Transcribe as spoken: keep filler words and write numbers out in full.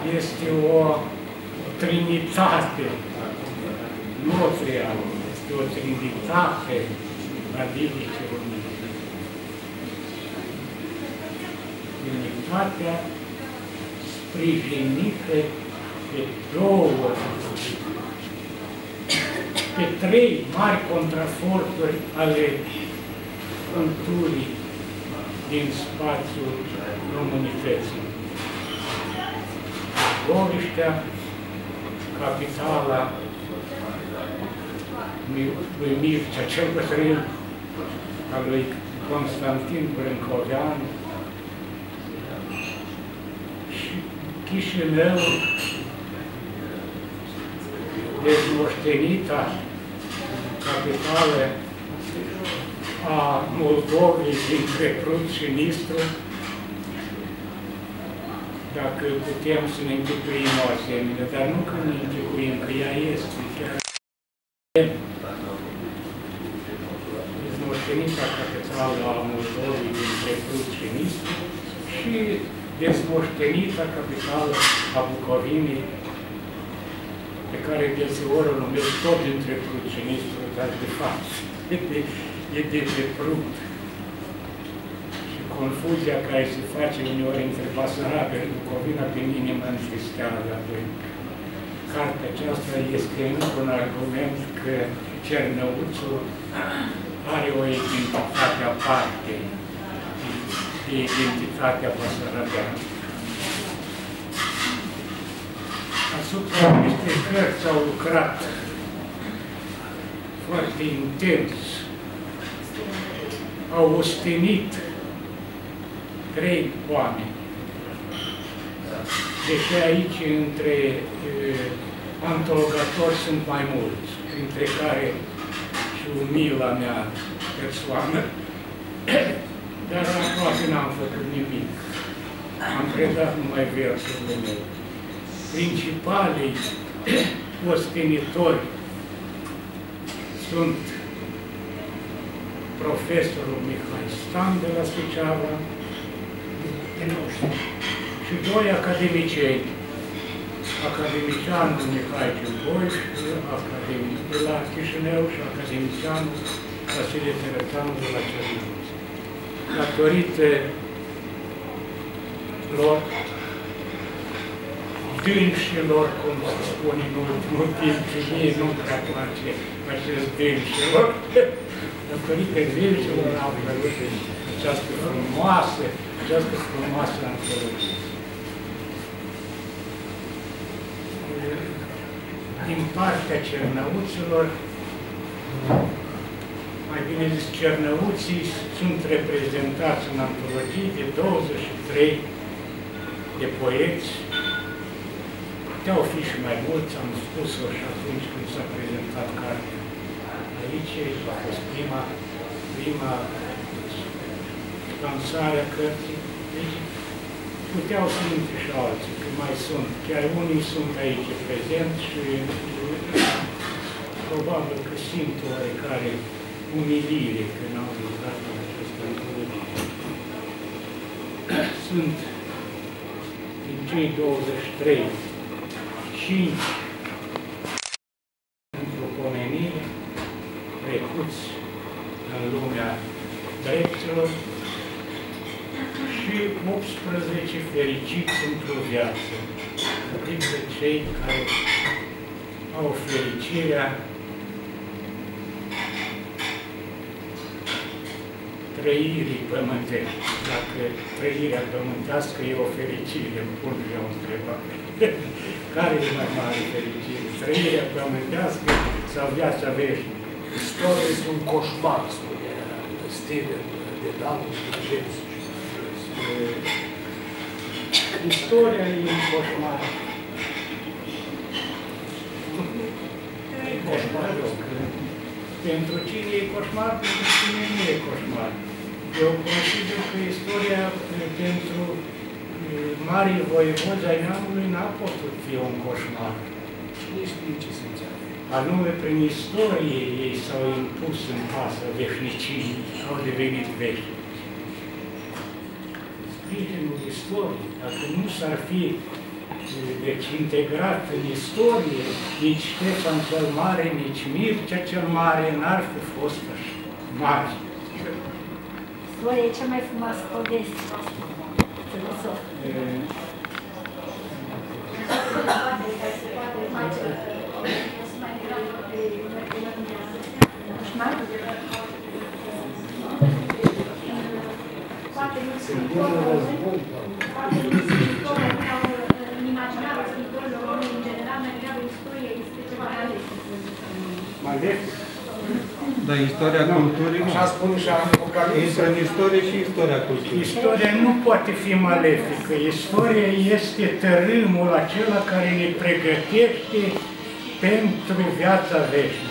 este o trinitate, nu o triadă, este o trinitate a biblicii române. Trinitatea sprijinită pe două, pe trei mari contraforturi ale culturii din spațiul românității. Goviștea, capitala lui Mircea cel Bătrân, a lui Constantin Brâncovean, și Chișinău, dezmoștenita capitală a Moldovei dintre Prut și Nistru, dacă putem să ne închipuim o asemenea, dar nu că ne închipuim, că ea este chiar dezmoștenita capitală a Moldovei dintre Prut și Nistru și dezmoștenita capitală a Bucovinei, pe care deseori o numesc tot dintre Prut și Nistru, dar de fapt e de pe Prut. Și confuzia care se face uneori între Basarabia și Bucovina pe mine mă întristează. Cartea aceasta este încă un argument că Cernăuțul are o identitate aparte de identitatea basarabeană. Asupra acestei cărți au lucrat foarte intens, au ostenit trei oameni. Deși aici, între uh, antologatori sunt mai mulți, printre care și umila mea persoană, dar aproape n-am făcut nimic. Am predat numai versurile mele. Principalii ostenitori sunt profesorul Mihai Stan de la Suceava și doi academicieni, academicianul Mihai Cimboi de la Chișinău și academicianul Vasile Tărățanu de la Cernăuț. Datorită lor, dânșilor, cum se spune în ultimul timp, și mie nu-mi prea place acest dânșilor, datorită dânșilor am văzut această frumoasă, această frumoasă antologie. Din partea cernăuților, mai bine zis, cernăuții sunt reprezentați în antologii de douăzeci și trei de poeți. Puteau fi și mai mulți, am spus-o și atunci când s-a prezentat cartea aici, a fost prima, prima lansare a cărții. Deci puteau fi între și alții, că mai sunt, chiar unii sunt aici prezenți și probabil că simt oarecare umilire că n-au lucrat în această antologie. Sunt din cei douăzeci și trei, cinci într-o pomenire, trecuți în lumea dreptilor și optsprezece fericiți într-o viață, adică cei care au fericirea trăirii pământești. Dacă trăirea pământească e o fericire, îmi pun eu o întrebare. Care e mai mare fericire? Trăirea pământească sau viața veșnică? Istoria este un coșmar, spune Steven de Dalton și James. Istoria e un coșmar. E coșmar, pentru cine e coșmar, pentru cine nu e coșmar. Eu consider că istoria pentru marii voievozi ai neamului n-a putut fi un coșmar. Nici din ce se înțeleg. Anume, prin istorie ei s-au impus în pasă veșnicii, au devenit veșnici. Sprijinul istoriei, dacă nu s-ar fi deci integrat în istorie, nici Ștefan cel Mare, nici Mircea cel Mare n-ar fi fost așa mari. Istoria e cea mai frumoasă poveste. Poate nu scriitorul, poate nu scriitorul, în imaginarul scriitorilor români, în general, mai degrabă istoria este ceva malefic. Malefic? Dar istoria culturii nu. Așa spune și Apocalipsa. Intră în istorie și istoria culturii. Istoria nu poate fi malefică. Istoria este tărâmul acela care ne pregătește pentru viața veșnică.